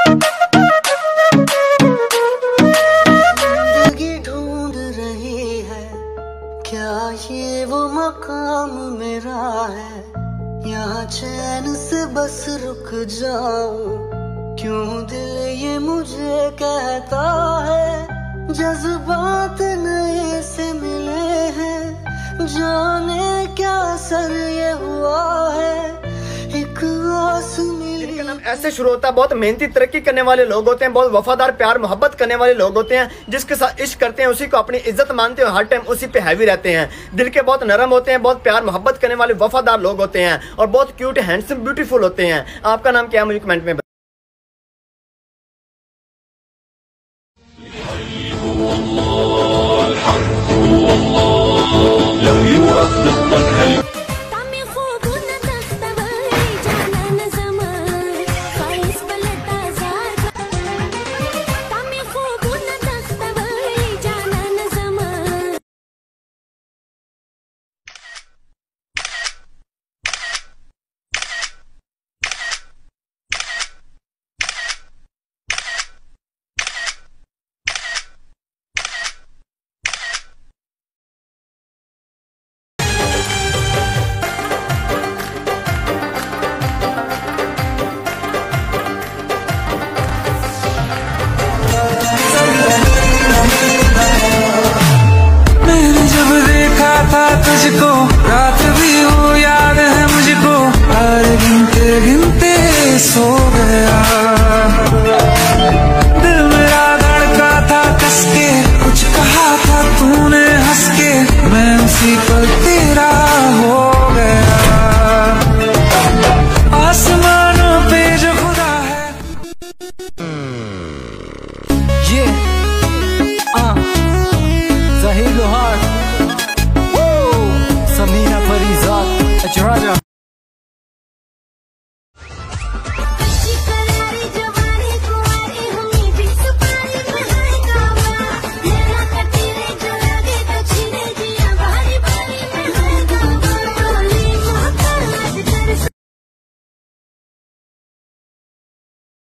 जिंदगी ढूंढ रही है, क्या ये वो मकाम मेरा है, यहाँ चैन से बस रुक जाऊं, क्यों दिल ये मुझे कहता है, जज्बात नए से मिले हैं, जाने क्या असर ये हुआ है, एक आस मिली। इनका नाम ऐसे शुरू होता है, बहुत मेहनती तरक्की करने वाले लोग होते हैं, बहुत वफादार प्यार मोहब्बत करने वाले लोग होते हैं, जिसके साथ इश्क करते हैं उसी को अपनी इज्जत मानते हैं, हर टाइम उसी पे हैवी रहते हैं, दिल के बहुत नरम होते हैं, बहुत प्यार मोहब्बत करने वाले वफादार लोग होते हैं और बहुत क्यूट हैंडसम ब्यूटीफुल होते हैं। आपका नाम क्या है मुझे कमेंट में